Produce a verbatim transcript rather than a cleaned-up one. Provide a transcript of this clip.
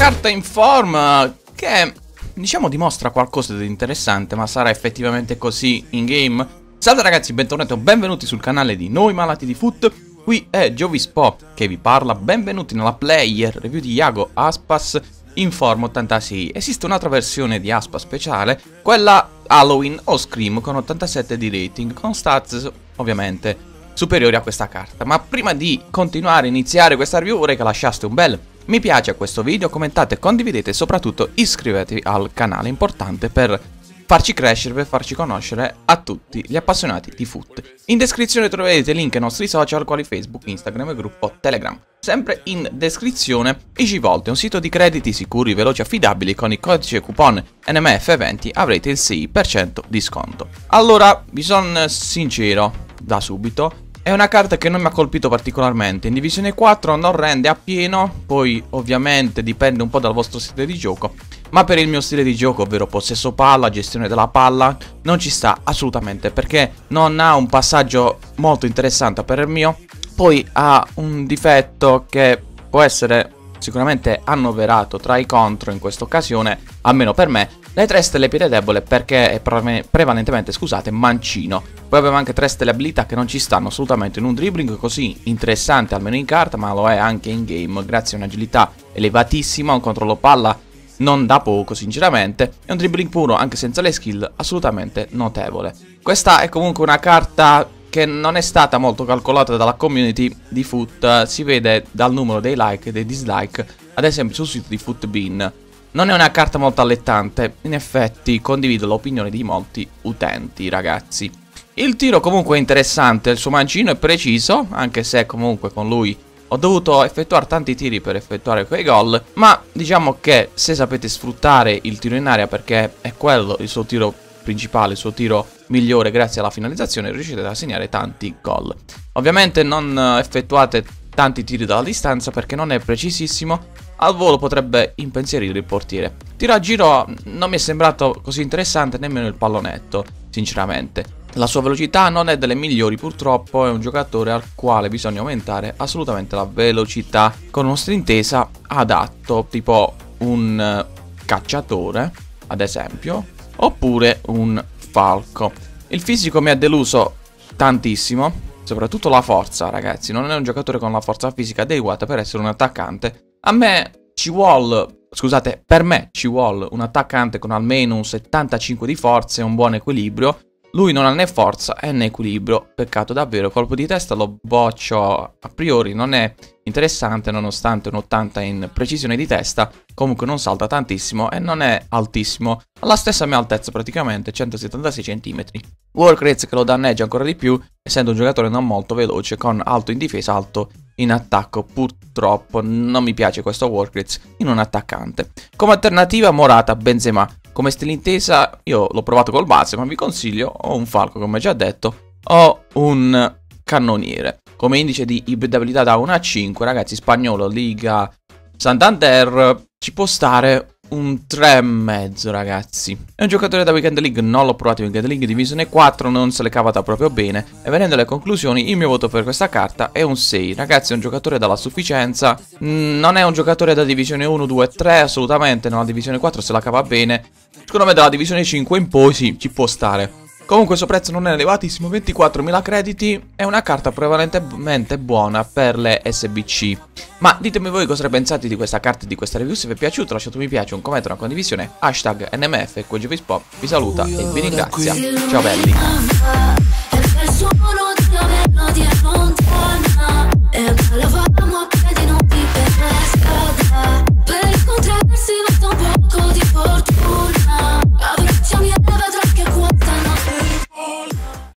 carta in forma che, diciamo, dimostra qualcosa di interessante, ma sarà effettivamente così in game? Salve ragazzi, bentornati o benvenuti sul canale di Noi Malati di Foot. Qui è Giovispo che vi parla, benvenuti nella player review di Iago Aspas in forma ottantasei. Esiste un'altra versione di Aspas speciale, quella Halloween o Scream con ottantasette di rating, con stats ovviamente superiori a questa carta. Ma prima di continuare a iniziare questa review vorrei che lasciaste un bel mi piace a questo video, commentate, condividete e soprattutto iscrivetevi al canale, importante per farci crescere, per farci conoscere a tutti gli appassionati di foot. In descrizione troverete link ai nostri social quali Facebook, Instagram e gruppo Telegram. Sempre in descrizione Easyvolt, un sito di crediti sicuri, veloci e affidabili. Con il codice coupon N M F venti avrete il sei per cento di sconto. Allora, vi sono sincero da subito, è una carta che non mi ha colpito particolarmente. In divisione quattro non rende appieno, poi ovviamente dipende un po' dal vostro stile di gioco, ma per il mio stile di gioco, ovvero possesso palla, gestione della palla, non ci sta assolutamente, perché non ha un passaggio molto interessante per il mio. Poi ha un difetto che può essere sicuramente annoverato tra i contro in questa occasione, almeno per me. Le tre stelle piede debole perché è pre prevalentemente, scusate, mancino. Poi abbiamo anche tre stelle abilità che non ci stanno assolutamente in un dribbling così interessante almeno in carta, ma lo è anche in game grazie a un'agilità elevatissima, un controllo palla non da poco sinceramente, e un dribbling puro anche senza le skill assolutamente notevole. Questa è comunque una carta che non è stata molto calcolata dalla community di Foot, si vede dal numero dei like e dei dislike, ad esempio sul sito di Footbin. Non è una carta molto allettante, in effetti condivido l'opinione di molti utenti ragazzi. Il tiro comunque è interessante, il suo mancino è preciso, anche se comunque con lui ho dovuto effettuare tanti tiri per effettuare quei gol, ma diciamo che se sapete sfruttare il tiro in area, perché è quello il suo tiro principale, il suo tiro migliore grazie alla finalizzazione, riuscite a segnare tanti gol. Ovviamente non effettuate tanti tiri dalla distanza perché non è precisissimo, al volo potrebbe impensierire il portiere. Tiro a giro non mi è sembrato così interessante nemmeno il pallonetto, sinceramente. La sua velocità non è delle migliori purtroppo, è un giocatore al quale bisogna aumentare assolutamente la velocità con uno stintesa adatto, tipo un cacciatore ad esempio, oppure un falco. Il fisico mi ha deluso tantissimo, soprattutto la forza ragazzi, non è un giocatore con la forza fisica adeguata per essere un attaccante. A me ci vuole, scusate, per me ci vuole un attaccante con almeno un settantacinque di forza e un buon equilibrio. Lui non ha né forza né equilibrio, peccato davvero. Colpo di testa lo boccio a priori, non è interessante nonostante un ottanta in precisione di testa. Comunque non salta tantissimo e non è altissimo, alla stessa mia altezza praticamente, centosettantasei centimetri. Work rate che lo danneggia ancora di più, essendo un giocatore non molto veloce, con alto in difesa, alto in attacco. Purtroppo non mi piace questo work rate in un attaccante. Come alternativa Morata, Benzema. Come stile intesa io l'ho provato col base, ma vi consiglio o un falco come già detto o un cannoniere. Come indice di ibidabilità da uno a cinque ragazzi, spagnolo, Liga Santander, ci può stare un tre e mezzo ragazzi. È un giocatore da Weekend League, non l'ho provato in Weekend League, divisione quattro non se l'è cavata proprio bene. E venendo alle conclusioni, il mio voto per questa carta è un sei. Ragazzi, è un giocatore dalla sufficienza, mm, non è un giocatore da divisione uno, due, tre assolutamente, nella divisione quattro se la cava bene. Secondo me dalla divisione cinque in poi sì, ci può stare. Comunque il suo prezzo non è elevatissimo, ventiquattromila crediti, è una carta prevalentemente buona per le S B C. Ma ditemi voi cosa ne pensate di questa carta e di questa review, se vi è piaciuto lasciate un mi piace, un commento, una condivisione, hashtag N M F, qua Giovispo vi saluta e vi ringrazia. Ciao belli!